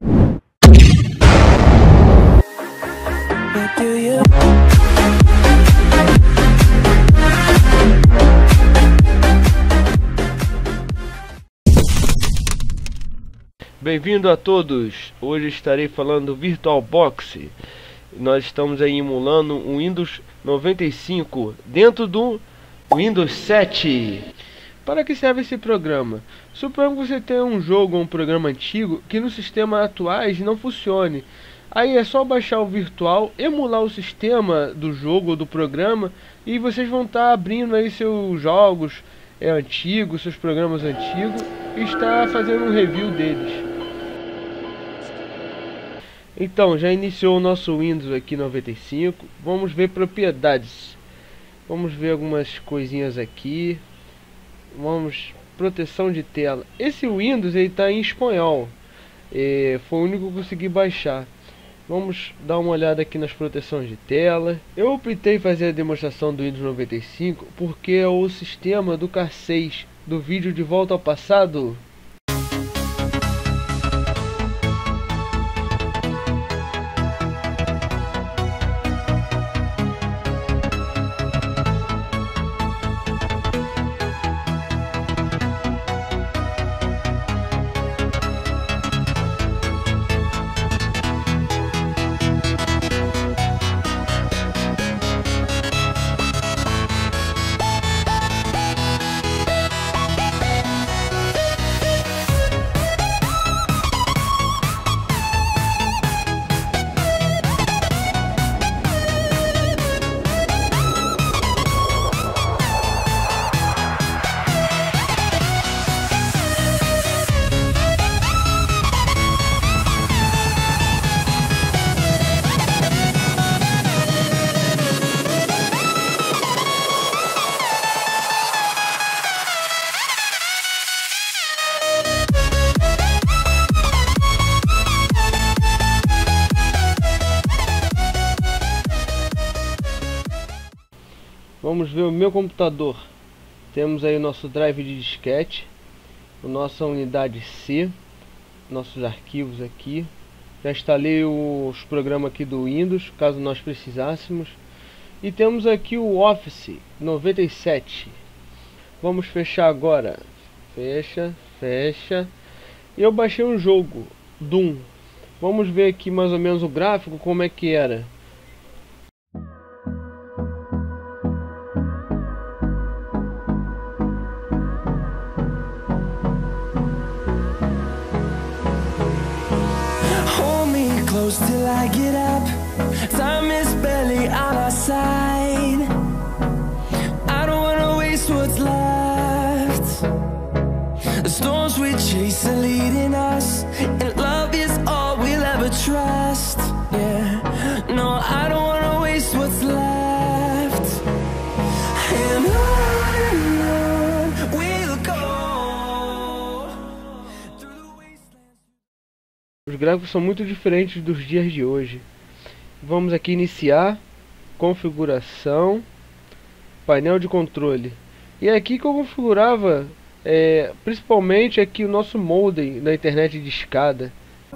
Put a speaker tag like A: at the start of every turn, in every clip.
A: Bem-vindo a todos! Hoje estarei falando do VirtualBox. Nós estamos aí emulando o Windows 95 dentro do Windows 7. Para que serve esse programa? Suponha que você tem um jogo ou um programa antigo que no sistema atuais não funcione. Aí é só baixar o virtual, emular o sistema do jogo ou do programa e vocês vão estar abrindo aí seus jogos antigos, seus programas antigos e estar fazendo um review deles. Então, já iniciou o nosso Windows aqui 95. Vamos ver propriedades. Vamos ver algumas coisinhas aqui. Vamos, proteção de tela. Esse Windows ele está em espanhol. Foi o único que eu consegui baixar. Vamos dar uma olhada aqui nas proteções de tela. Eu optei fazer a demonstração do Windows 95 porque é o sistema do Car6 do vídeo de volta ao passado. Vamos ver o meu computador. Temos aí o nosso drive de disquete, a nossa unidade C, nossos arquivos aqui. Já instalei os programas aqui do Windows, caso nós precisássemos. E temos aqui o Office 97. Vamos fechar agora. Fecha, fecha. E eu baixei um jogo, Doom. Vamos ver aqui mais ou menos o gráfico, como é que era.
B: Till I get up, time is barely on our side. I don't wanna waste what's left. The storms we chase are leading us, and love is all we'll ever trust. Yeah, no, I don't wanna waste what's left. And on we'll go through the wastelands.
A: Os gráficos são muito diferentes dos dias de hoje. Vamos aqui iniciar, configuração, painel de controle. E é aqui que eu configurava principalmente aqui o nosso modem da internet de escada.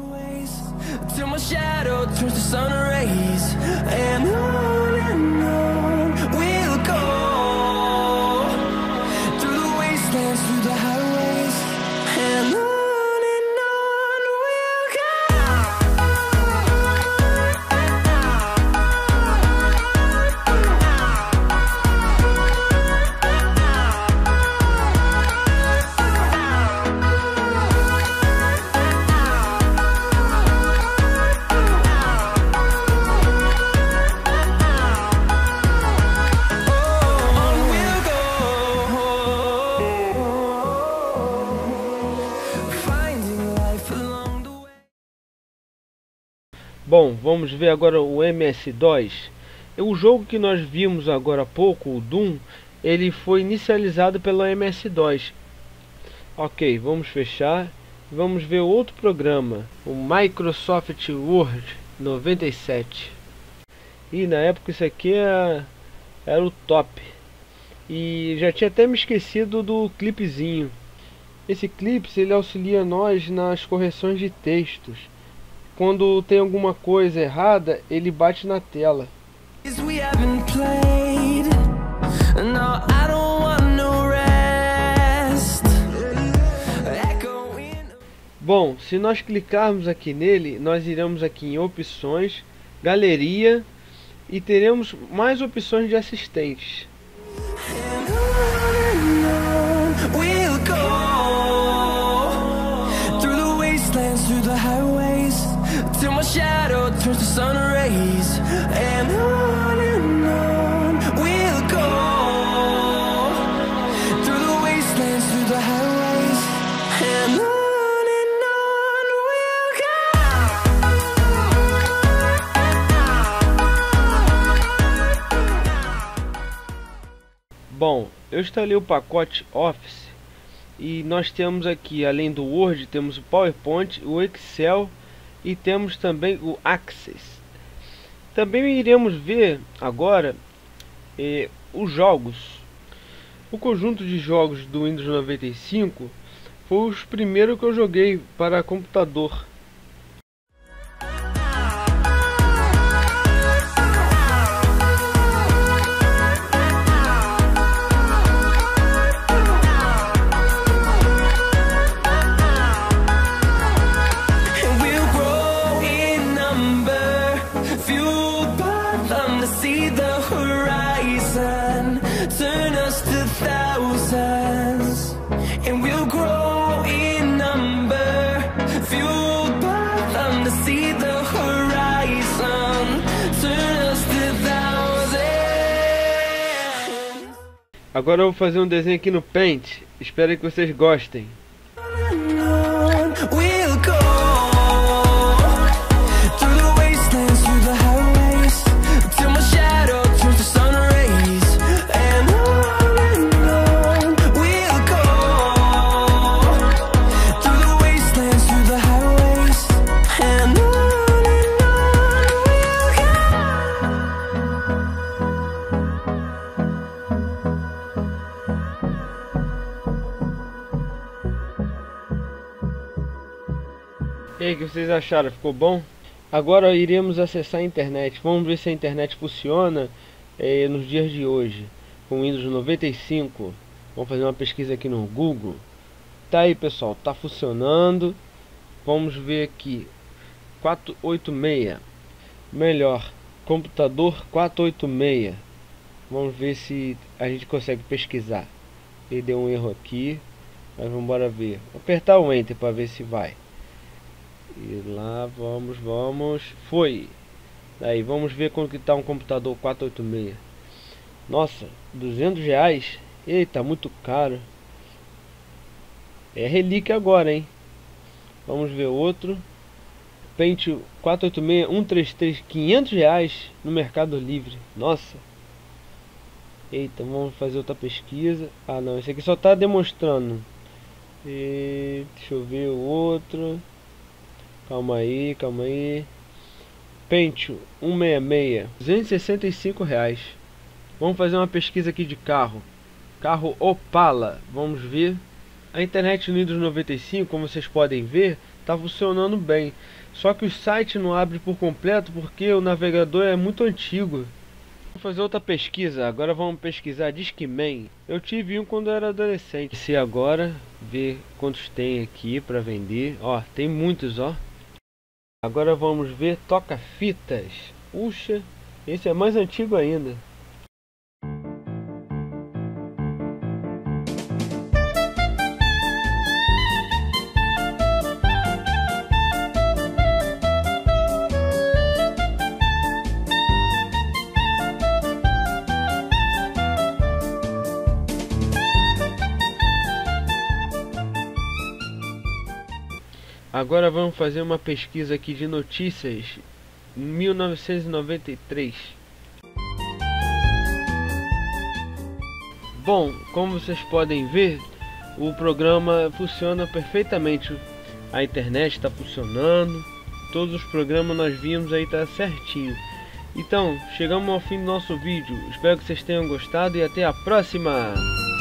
A: Bom, vamos ver agora o MS-DOS. O jogo que nós vimos agora há pouco, o Doom, ele foi inicializado pelo MS-DOS. Ok, vamos fechar. Vamos ver outro programa, o Microsoft Word 97. E na época isso aqui era o top. E já tinha até me esquecido do clipezinho. Esse clipe ele auxilia nós nas correções de textos. quando tem alguma coisa errada, ele bate na tela.
B: We haven't played. No, I don't want no rest. Echoing.
A: Bom, se nós clicarmos aqui nele, nós iremos aqui em opções, galeria e teremos mais opções de assistentes.
B: We'll go through the wastelands, through the highways, till my shadow turns to sun rays. And on we'll go through the wastelands, through the highways, and on we'll
A: go. Bom, eu instalei o pacote Office e nós temos aqui, além do Word, temos o PowerPoint, o Excel e temos também o Access. Também iremos ver agora os jogos. O conjunto de jogos do Windows 95 foi os primeiros que eu joguei para computador.
B: turn us to thousands, and we'll grow in number, fueled by them to see the horizon, turn us to thousands.
A: Agora eu vou fazer um desenho aqui no Paint, espero que vocês gostem.
B: We'll go through the wastelands, through the highways, till my shadow turns to sun rays. And on we'll go through the wastelands, through the highways. And on
A: E aí, o que vocês acharam? Ficou bom? Agora iremos acessar a internet. Vamos ver se a internet funciona nos dias de hoje com o Windows 95. Vamos fazer uma pesquisa aqui no Google. Tá aí, pessoal, tá funcionando. Vamos ver aqui 486. Melhor, computador 486. Vamos ver se a gente consegue pesquisar. Ele deu um erro aqui, mas vamos embora ver. Vou apertar o Enter para ver se vai. E lá vamos. Foi. Aí vamos ver quanto que tá um computador 486. Nossa, R$200. Eita, muito caro. É relíquia agora, hein? Vamos ver outro. Paint 486 133, R$500 no Mercado Livre. Nossa. Eita, vamos fazer outra pesquisa. Ah, não, esse aqui só tá demonstrando. Deixa eu ver o outro. Calma aí. Paint 166, R$265. Vamos fazer uma pesquisa aqui de carro. Carro Opala. Vamos ver. A internet no Windows 95, como vocês podem ver, está funcionando bem. Só que o site não abre por completo porque o navegador é muito antigo. Vamos fazer outra pesquisa. Agora vamos pesquisar Discman. Eu tive um quando eu era adolescente. Se agora ver quantos tem aqui para vender. Ó, tem muitos, ó. Agora vamos ver toca-fitas. Puxa, esse é mais antigo ainda. Agora vamos fazer uma pesquisa aqui de notícias. 1993. Bom, como vocês podem ver, o programa funciona perfeitamente. A internet está funcionando. Todos os programas nós vimos aí, tá certinho. Então, chegamos ao fim do nosso vídeo. Espero que vocês tenham gostado e até a próxima!